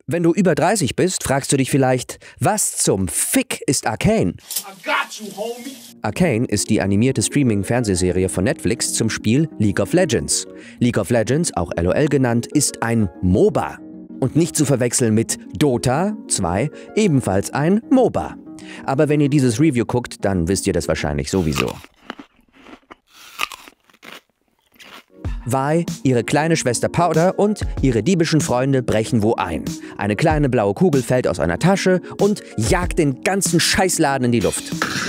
Wenn du über 30 bist, fragst du dich vielleicht, was zum Fick ist Arcane? Arcane ist die animierte Streaming-Fernsehserie von Netflix zum Spiel League of Legends. League of Legends, auch LOL genannt, ist ein MOBA. Und nicht zu verwechseln mit Dota 2, ebenfalls ein MOBA. Aber wenn ihr dieses Review guckt, dann wisst ihr das wahrscheinlich sowieso. Vi, ihre kleine Schwester Powder und ihre diebischen Freunde brechen wo ein. Eine kleine blaue Kugel fällt aus einer Tasche und jagt den ganzen Scheißladen in die Luft.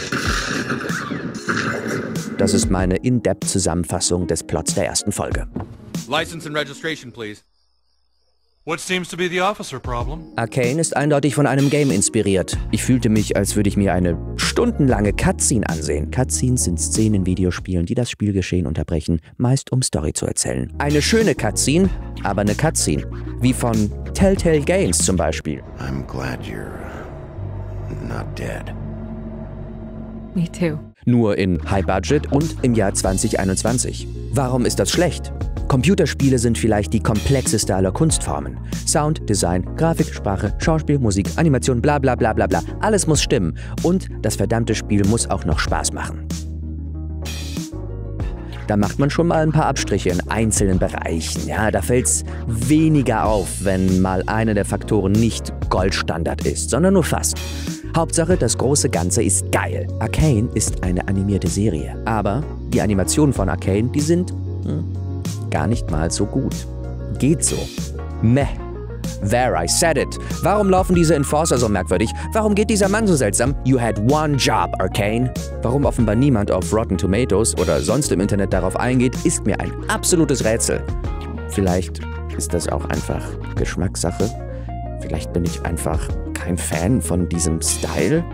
Das ist meine In-Depth-Zusammenfassung des Plots der ersten Folge. License and registration, please. What seems to be the officer problem? Arcane ist eindeutig von einem Game inspiriert. Ich fühlte mich, als würde ich mir eine stundenlange Cutscene ansehen. Cutscenes sind Szenen in Videospielen, die das Spielgeschehen unterbrechen, meist um Story zu erzählen. Eine schöne Cutscene, aber eine Cutscene. Wie von Telltale Games zum Beispiel. I'm glad you're not dead. Me too. Nur in High Budget und im Jahr 2021. Warum ist das schlecht? Computerspiele sind vielleicht die komplexeste aller Kunstformen. Sound, Design, Grafik, Sprache, Schauspiel, Musik, Animation, bla bla bla bla bla. Alles muss stimmen. Und das verdammte Spiel muss auch noch Spaß machen. Da macht man schon mal ein paar Abstriche in einzelnen Bereichen. Ja, da fällt's weniger auf, wenn mal einer der Faktoren nicht Goldstandard ist, sondern nur fast. Hauptsache, das große Ganze ist geil. Arcane ist eine animierte Serie. Aber die Animationen von Arcane, die sind gar nicht mal so gut. Geht so. Meh. There, I said it. Warum laufen diese Enforcer so merkwürdig? Warum geht dieser Mann so seltsam? You had one job, Arcane. Warum offenbar niemand auf Rotten Tomatoes oder sonst im Internet darauf eingeht, ist mir ein absolutes Rätsel. Vielleicht ist das auch einfach Geschmackssache. Vielleicht bin ich einfach kein Fan von diesem Style.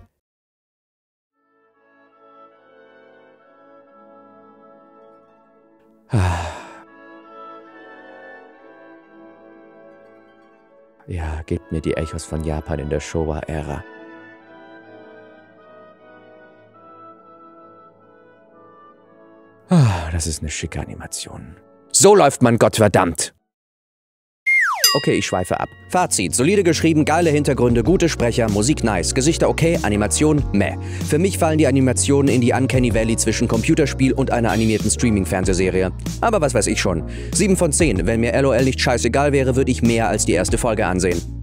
Ja, gebt mir die Echos von Japan in der Showa-Ära. Das ist eine schicke Animation. So läuft man Gottverdammt! Okay, ich schweife ab. Fazit: solide geschrieben, geile Hintergründe, gute Sprecher, Musik nice, Gesichter okay, Animation meh. Für mich fallen die Animationen in die Uncanny Valley zwischen Computerspiel und einer animierten Streaming-Fernsehserie. Aber was weiß ich schon. 7 von 10. Wenn mir LOL nicht scheißegal wäre, würde ich mehr als die erste Folge ansehen.